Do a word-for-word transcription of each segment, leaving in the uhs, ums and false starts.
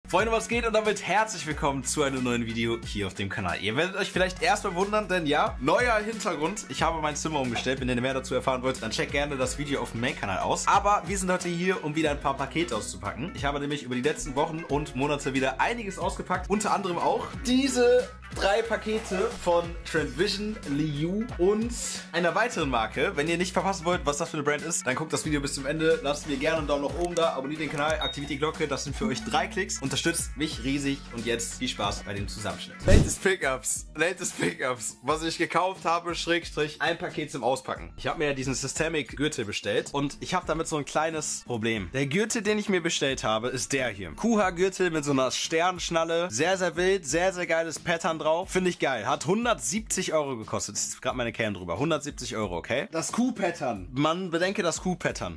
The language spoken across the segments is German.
Freunde, was geht? Und damit herzlich willkommen zu einem neuen Video hier auf dem Kanal. Ihr werdet euch vielleicht erstmal wundern, denn ja, neuer Hintergrund. Ich habe mein Zimmer umgestellt. Wenn ihr mehr dazu erfahren wollt, dann checkt gerne das Video auf dem Main-Kanal aus. Aber wir sind heute hier, um wieder ein paar Pakete auszupacken. Ich habe nämlich über die letzten Wochen und Monate wieder einiges ausgepackt. Unter anderem auch diese drei Pakete von Trendvision, Liu und einer weiteren Marke. Wenn ihr nicht verpassen wollt, was das für eine Brand ist, dann guckt das Video bis zum Ende. Lasst mir gerne einen Daumen nach oben da, abonniert den Kanal, aktiviert die Glocke. Das sind für euch drei Klicks. Unterstützt mich riesig und jetzt viel Spaß bei dem Zusammenschnitt. Latest Pickups, latest Pickups. Was ich gekauft habe, Schrägstrich, ein Paket zum Auspacken. Ich habe mir ja diesen Systemic Gürtel bestellt und ich habe damit so ein kleines Problem. Der Gürtel, den ich mir bestellt habe, ist der hier. Q H-Gürtel mit so einer Sternschnalle. Sehr, sehr wild, sehr, sehr geiles Pattern drauf. Finde ich geil. Hat hundertsiebzig Euro gekostet. Das ist gerade meine Cam drüber. hundertsiebzig Euro, okay? Das Q-Pattern. Man bedenke das Q-Pattern.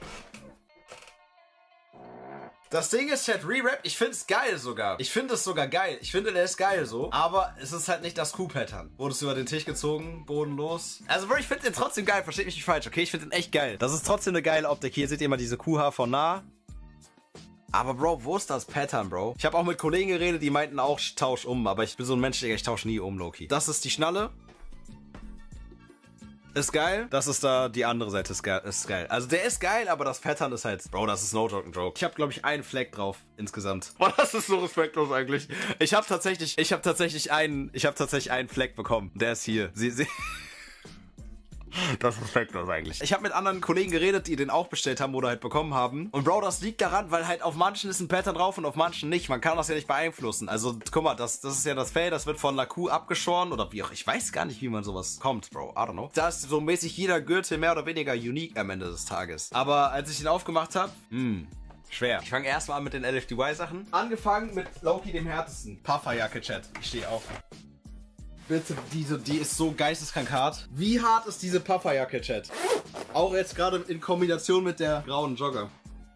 Das Ding ist Chat Rewrap, ich finde es geil sogar. Ich finde es sogar geil. Ich finde, der ist geil so. Aber es ist halt nicht das Q-Pattern. Wurde es über den Tisch gezogen, bodenlos. Also, Bro, ich finde den trotzdem geil. Versteht mich nicht falsch, okay? Ich finde den echt geil. Das ist trotzdem eine geile Optik. Hier seht ihr mal diese Q H von nah. Aber Bro, wo ist das Pattern, Bro? Ich habe auch mit Kollegen geredet, die meinten auch, tausch um. Aber ich bin so ein Mensch, Digga, ich tausche nie um, Loki. Das ist die Schnalle. Ist geil. Das ist da, die andere Seite ist geil. Ist geil. Also der ist geil, aber das Pattern ist halt, Bro, das ist no joke, joke. Ich habe, glaube ich, einen Fleck drauf insgesamt. Boah, das ist so respektlos eigentlich. Ich habe tatsächlich, ich habe tatsächlich einen, ich habe tatsächlich einen Fleck bekommen. Der ist hier. Sie, sie. Das ist respektlos eigentlich. Ich habe mit anderen Kollegen geredet, die den auch bestellt haben oder halt bekommen haben. Und Bro, das liegt daran, weil halt auf manchen ist ein Pattern drauf und auf manchen nicht. Man kann das ja nicht beeinflussen. Also, guck mal, das, das ist ja das Fell, das wird von einer Kuh abgeschoren oder wie auch. Ich weiß gar nicht, wie man sowas kommt, Bro. I don't know. Da ist so mäßig jeder Gürtel mehr oder weniger unique am Ende des Tages. Aber als ich ihn aufgemacht habe, hm. Schwer. Ich fange erstmal an mit den L F D Y-Sachen. Angefangen mit Loki, dem härtesten. Pufferjacke, Chat. Ich stehe auf. Bitte, diese, die ist so geisteskrank hart. Wie hart ist diese Pufferjacke, Chat? Auch jetzt gerade in Kombination mit der grauen Jogger.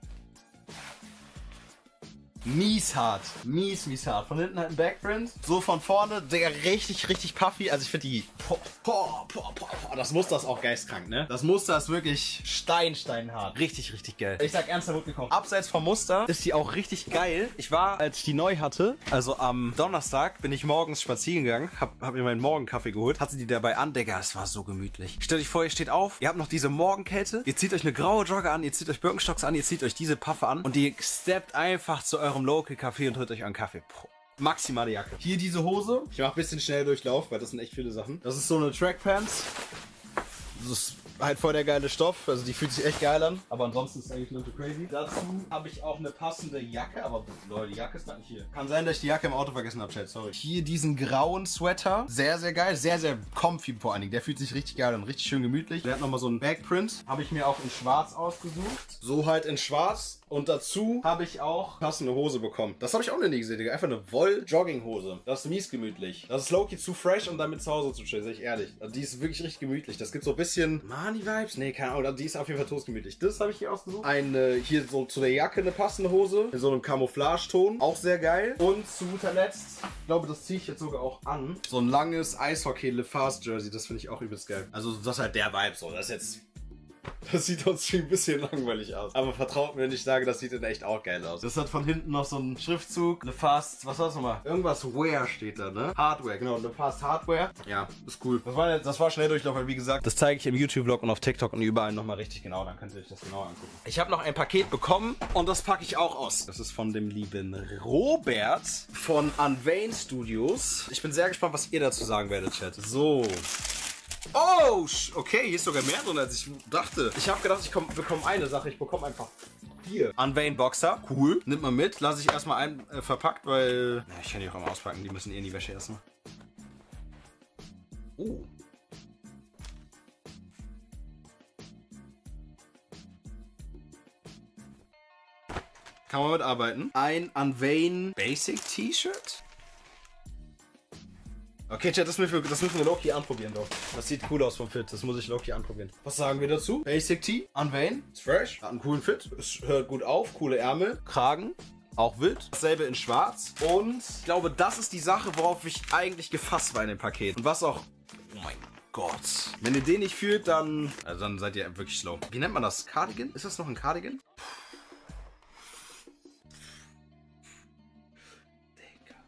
Mies hart. Mies, mies hart. Von hinten halt ein Backprint. So von vorne, der richtig, richtig puffy. Also ich finde die... Boah, boah, boah, boah. Das Muster ist auch geistkrank, ne? Das Muster ist wirklich stein, steinhart. Richtig, richtig geil. Ich sag ernst, da wird gekauft. Abseits vom Muster ist die auch richtig geil. Ich war, als ich die neu hatte, also am Donnerstag, bin ich morgens spazieren gegangen, hab, hab mir meinen Morgenkaffee geholt, hatte die dabei an. Digga, es war so gemütlich. Stellt euch vor, ihr steht auf, ihr habt noch diese Morgenkälte, ihr zieht euch eine graue Jogger an, ihr zieht euch Birkenstocks an, ihr zieht euch diese Puffe an und ihr steppt einfach zu eurem Local Café und holt euch einen Kaffee. Puh. Maximale Jacke. Hier diese Hose. Ich mache ein bisschen schnell Durchlauf, weil das sind echt viele Sachen. Das ist so eine Trackpants. Das ist halt voll der geile Stoff. Also die fühlt sich echt geil an. Aber ansonsten ist es eigentlich nur so crazy. Dazu habe ich auch eine passende Jacke. Aber Leute, die Jacke ist gar nicht hier. Kann sein, dass ich die Jacke im Auto vergessen habe, Chat. Sorry. Hier diesen grauen Sweater. Sehr, sehr geil. Sehr, sehr comfy vor allen Dingen. Der fühlt sich richtig geil an. Richtig schön gemütlich. Der hat nochmal so einen Backprint. Habe ich mir auch in schwarz ausgesucht. So halt in schwarz. Und dazu habe ich auch passende Hose bekommen. Das habe ich auch noch nie gesehen, Digga. Einfach eine Woll-Jogging-Hose. Das ist mies gemütlich. Das ist low-key zu fresh, um damit zu Hause zu chillen, sag ich ehrlich. Also die ist wirklich richtig gemütlich. Das gibt so ein bisschen Mani-Vibes. Nee, keine Ahnung. Die ist auf jeden Fall todesgemütlich. Das habe ich hier ausgesucht. Eine, hier so zu der Jacke eine passende Hose. In so einem Camouflage-Ton. Auch sehr geil. Und zu guter Letzt, ich glaube, das ziehe ich jetzt sogar auch an. So ein langes Eishockey-Le Fast-Jersey. Das finde ich auch übelst geil. Also das ist halt der Vibe so. Das ist jetzt... Das sieht uns schon ein bisschen langweilig aus. Aber vertraut mir, wenn ich sage, das sieht in echt auch geil aus. Das hat von hinten noch so einen Schriftzug. Le Fast, was war das nochmal? Irgendwas Wear steht da, ne? Hardware, genau. Le Fast Hardware. Ja, ist cool. Das war, das war schnell Durchlauf, weil wie gesagt, das zeige ich im YouTube-Vlog und auf TikTok und überall nochmal richtig genau. Dann könnt ihr euch das genau angucken. Ich habe noch ein Paket bekommen und das packe ich auch aus. Das ist von dem lieben Robert von Unvain Studios. Ich bin sehr gespannt, was ihr dazu sagen werdet, Chat. So. Oh, okay, hier ist sogar mehr drin, als ich dachte. Ich habe gedacht, ich komm, bekomme eine Sache. Ich bekomme einfach vier. Unvain Boxer, cool. Nimmt man mit. Lasse ich erstmal ein äh, verpackt, weil... Ja, ich kann die auch immer auspacken. Die müssen eh in die Wäsche erstmal. Oh. Kann man mitarbeiten. Ein Unvain Basic T-Shirt. Okay, Chat, das müssen wir, das müssen wir Loki anprobieren, doch. Das sieht cool aus vom Fit, das muss ich Loki anprobieren. Was sagen wir dazu? Basic Tee, Unvain, ist fresh, hat einen coolen Fit, es hört gut auf, coole Ärmel, Kragen, auch wild. Dasselbe in schwarz. Und ich glaube, das ist die Sache, worauf ich eigentlich gefasst war in dem Paket. Und was auch... Oh mein Gott. Wenn ihr den nicht fühlt, dann... Also dann seid ihr wirklich slow. Wie nennt man das? Cardigan? Ist das noch ein Cardigan?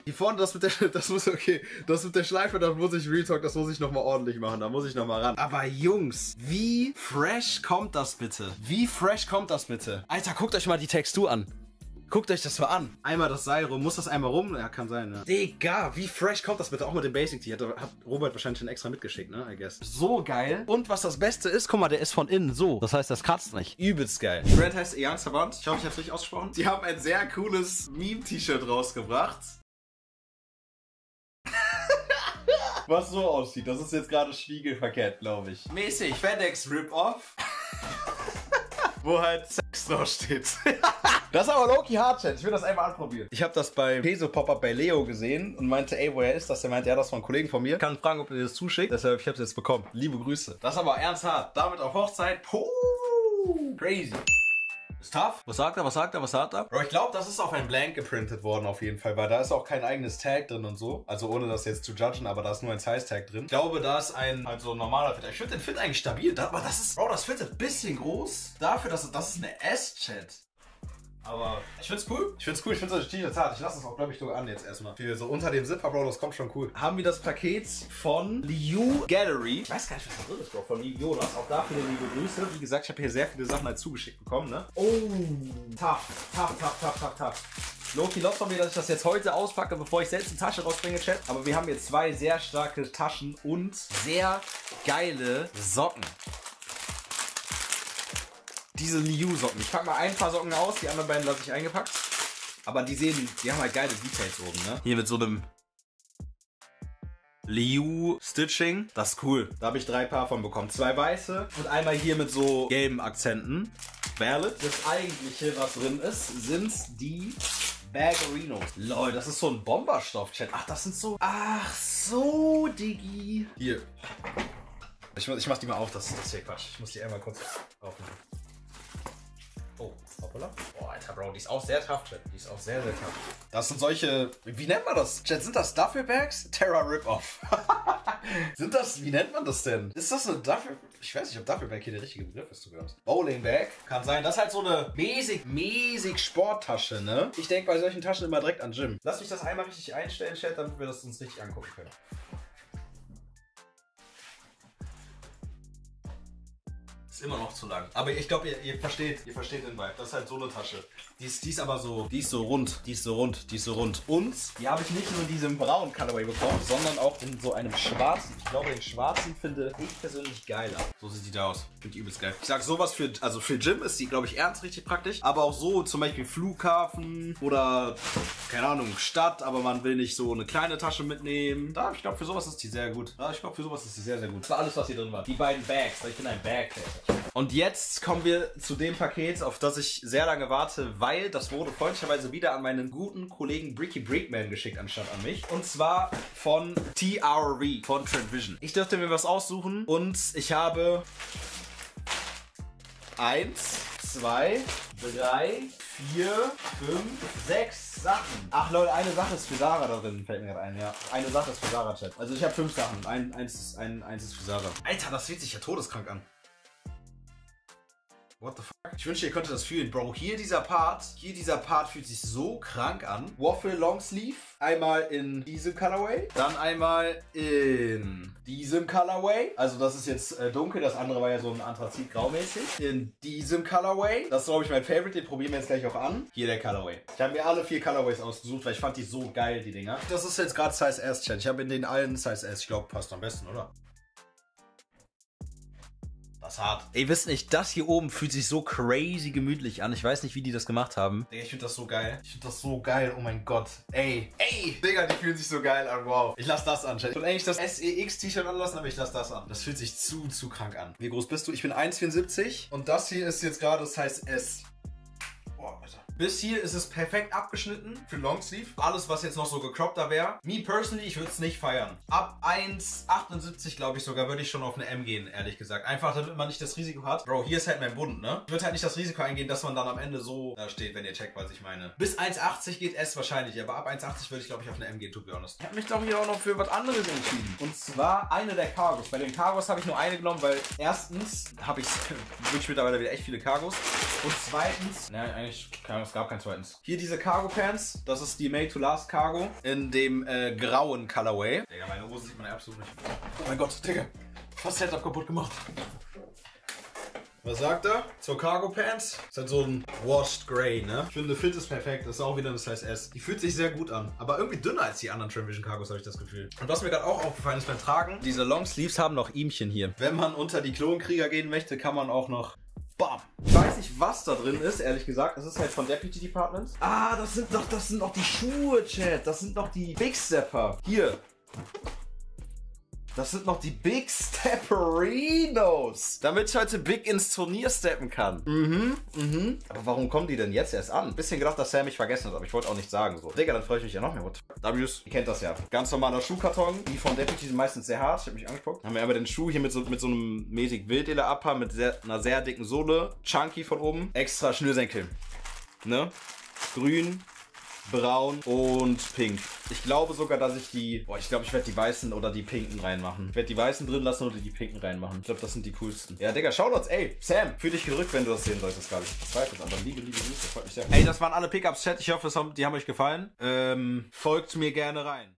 Die vorne, das mit der, das muss, okay, das mit der Schleife, das muss ich Real Talk, das muss ich nochmal ordentlich machen, da muss ich nochmal ran. Aber Jungs, wie fresh kommt das bitte? Wie fresh kommt das bitte? Alter, guckt euch mal die Textur an. Guckt euch das mal an. Einmal das Seil rum. Muss das einmal rum? Ja, kann sein, ja. Digga, wie fresh kommt das bitte? Auch mit dem Basic Tee. Hat, hat Robert wahrscheinlich schon extra mitgeschickt, ne? I guess. So geil. Und was das Beste ist, guck mal, der ist von innen so. Das heißt, das kratzt nicht. Übelst geil. Die Brand heißt Eyan Savant. Ich hoffe, ich hab's richtig ausgesprochen. Die haben ein sehr cooles Meme-T-Shirt rausgebracht. Was so aussieht. Das ist jetzt gerade spiegelverkehrt, glaube ich. Mäßig. FedEx Rip-Off. Wo halt Sex draufsteht. Das ist aber low-key hard, Chat. Ich will das einmal anprobieren. Ich habe das bei Peso Pop-Up bei Leo gesehen und meinte, ey, woher ist das? Der meinte, ja, das war ein Kollegen von mir. Kann fragen, ob ihr das zuschickt. Deshalb, ich habe es jetzt bekommen. Liebe Grüße. Das ist aber ernsthaft. Damit auf Hochzeit. Puh, crazy. Ist tough. Was sagt er? Was sagt er? Was sagt er? Bro, ich glaube, das ist auf ein Blank geprintet worden auf jeden Fall, weil da ist auch kein eigenes Tag drin und so. Also ohne das jetzt zu judgen, aber da ist nur ein Size-Tag drin. Ich glaube, da ist ein, also normaler Fit. Ich finde den Fit eigentlich stabil, aber das ist, Bro, das Fit ist ein bisschen groß. Dafür, dass das ist eine S-Chat. Aber ich find's cool. Ich find's cool. Ich find's das T-Shirt hart. Ich lasse es auch, glaube ich, sogar an jetzt erstmal. Für so unter dem Zipper, Bro, das kommt schon cool. Haben wir das Paket von Liu Gallery. Ich weiß gar nicht, was da drin ist, Bro. Von Liu Jonas. Auch dafür eine liebe Grüße. Wie gesagt, ich habe hier sehr viele Sachen halt zugeschickt bekommen, ne? Oh, tough, tough, tough, tough, tough, tough. Loki lobt von mir, dass ich das jetzt heute auspacke, bevor ich selbst die Tasche rausbringe, Chat. Aber wir haben jetzt zwei sehr starke Taschen und sehr geile Socken. Diese Liu-Socken. Ich packe mal ein paar Socken aus, die anderen beiden lasse ich eingepackt. Aber die sehen, die haben halt geile Details oben, ne? Hier mit so einem Liu-Stitching. Das ist cool. Da habe ich drei Paar von bekommen. Zwei weiße und einmal hier mit so gelben Akzenten. Valid. Das eigentliche, was drin ist, sind die Bagerinos. Lol, das ist so ein Bomberstoff-Chat. Ach, das sind so... Ach so, Diggi. Hier. Ich, ich mach die mal auf, das, das ist hier Quatsch. Ich muss die einmal kurz aufmachen. Oh, hoppala. Oh, Alter, Bro, die ist auch sehr tough, Chat. Die ist auch sehr, sehr tough. Das sind solche, wie nennt man das? Chat, sind das Duffelbags? Terra Rip-Off. Sind das, wie nennt man das denn? Ist das eine Duffel? Ich weiß nicht, ob Duffelbag hier der richtige Begriff ist, sogar. Bowling Bag. Kann sein. Das ist halt so eine mäßig, mäßig Sporttasche, ne? Ich denke bei solchen Taschen immer direkt an Gym. Lass mich das einmal richtig einstellen, Chat, damit wir das uns richtig angucken können. Ist immer noch zu lang. Aber ich glaube, ihr, ihr versteht, ihr versteht den Vibe. Das ist halt so eine Tasche. Die ist, die ist aber so, die ist so rund, die ist so rund, die ist so rund. Und die habe ich nicht nur in diesem braunen Colorway bekommen, sondern auch in so einem schwarzen. Ich glaube, den schwarzen finde ich persönlich geiler. So sieht die da aus. Finde ich übelst geil. Ich sag sowas für, also für Gym ist die, glaube ich, ernst richtig praktisch. Aber auch so zum Beispiel Flughafen oder, keine Ahnung, Stadt, aber man will nicht so eine kleine Tasche mitnehmen. Da, ich glaube, für sowas ist die sehr gut. Da, ich glaube, für sowas ist die sehr, sehr gut. Das war alles, was hier drin war. Die beiden Bags, weil ich bin ein Bag-Fan. Und jetzt kommen wir zu dem Paket, auf das ich sehr lange warte, weil das wurde freundlicherweise wieder an meinen guten Kollegen Bricky Breakman geschickt, anstatt an mich. Und zwar von T R V, von Trend Vision. Ich dürfte mir was aussuchen und ich habe eins, zwei, drei, vier, fünf, sechs Sachen. Ach Leute, eine Sache ist für Sarah da drin, fällt mir gerade ein, ja. Eine Sache ist für Sarah, Chat. Also ich habe fünf Sachen, ein, eins, ist, ein, eins ist für Sarah. Alter, das fühlt sich ja todeskrank an. What the fuck? Ich wünschte, ihr könntet das fühlen. Bro, hier dieser Part, hier dieser Part fühlt sich so krank an. Waffle Long Sleeve. Einmal in diesem Colorway. Dann einmal in diesem Colorway. Also das ist jetzt äh, dunkel. Das andere war ja so ein Anthrazit-grau-mäßig. In diesem Colorway. Das ist, glaube ich, mein Favorite. Den probieren wir jetzt gleich auch an. Hier der Colorway. Ich habe mir alle vier Colorways ausgesucht, weil ich fand die so geil, die Dinger. Das ist jetzt gerade Size S, Chat. Ich habe in den allen Size S. Ich glaube, passt am besten, oder? Das ist hart. Ey, wisst nicht, das hier oben fühlt sich so crazy gemütlich an. Ich weiß nicht, wie die das gemacht haben. Digga, ich finde das so geil. Ich finde das so geil. Oh mein Gott. Ey. Ey. Digga, die fühlen sich so geil an. Wow. Ich lass das an. Ich würde eigentlich das S E X-T-Shirt anlassen, aber ich lass das an. Das fühlt sich zu, zu krank an. Wie groß bist du? Ich bin eins Komma vierundsiebzig. Und das hier ist jetzt gerade das heißt S. Boah, Alter. Bis hier ist es perfekt abgeschnitten für Longsleeve. Alles, was jetzt noch so gecroppter wäre. Me personally, ich würde es nicht feiern. Ab eins Komma achtundsiebzig, glaube ich sogar, würde ich schon auf eine M gehen, ehrlich gesagt. Einfach, damit man nicht das Risiko hat. Bro, hier ist halt mein Bund, ne? Ich würde halt nicht das Risiko eingehen, dass man dann am Ende so da steht, wenn ihr checkt, was ich meine. Bis eins Komma achtzig geht S wahrscheinlich, aber ab eins Komma achtzig würde ich, glaube ich, auf eine M gehen, to be honest. Ich habe mich, glaube ich, auch noch für was anderes entschieden. Und zwar eine der Cargos. Bei den Cargos habe ich nur eine genommen, weil erstens habe ich wirklich mittlerweile wieder echt viele Cargos. Und zweitens, naja, eigentlich kann ich es gab kein zweites. Hier diese Cargo Pants. Das ist die Made to Last Cargo. In dem äh, grauen Colorway. Digga, meine Hose sieht man absolut nicht. Oh mein Gott, Digga. Fast Setup kaputt gemacht. Was sagt er? Zur Cargo Pants? Ist halt so ein Washed Grey, ne? Ich finde, Fit ist perfekt. Das ist auch wieder eine Size S. Die fühlt sich sehr gut an. Aber irgendwie dünner als die anderen Tramvision Cargos, habe ich das Gefühl. Und was mir gerade auch aufgefallen ist beim Tragen, diese Longsleeves haben noch Ihmchen hier. Wenn man unter die Klonkrieger gehen möchte, kann man auch noch... Bam! Ich weiß nicht, was da drin ist, ehrlich gesagt. Das ist halt von Deputy Departments. Ah, das sind doch, das sind doch die Schuhe, Chat. Das sind doch die Big Stepper. Hier. Das sind noch die Big Stepperinos. Damit ich heute Big ins Turnier steppen kann. Mhm, mhm. Aber warum kommen die denn jetzt erst an? Bisschen gedacht, dass Sam mich vergessen hat, aber ich wollte auch nicht sagen so. Digga, dann freue ich mich ja noch mehr. What? W's, ihr kennt das ja. Ganz normaler Schuhkarton. Die von Deputy sind meistens sehr hart. Ich habe mich angeguckt. Haben wir aber den Schuh hier mit so, mit so einem mäßig Wildleder-Upper mit sehr, einer sehr dicken Sohle. Chunky von oben. Extra Schnürsenkel. Ne? Grün. Braun und pink. Ich glaube sogar, dass ich die... Boah, ich glaube, ich werde die weißen oder die pinken reinmachen. Ich werde die weißen drin lassen oder die pinken reinmachen. Ich glaube, das sind die coolsten. Ja, Digga, Shoutouts. Ey, Sam, fühl dich gedrückt, wenn du das sehen solltest, glaube ich. Das weiß ich, aber liebe, liebe Grüße. Das freut mich sehr. Ey, das waren alle Pickups, Chat. Ich hoffe, die haben euch gefallen. Ähm, folgt mir gerne rein.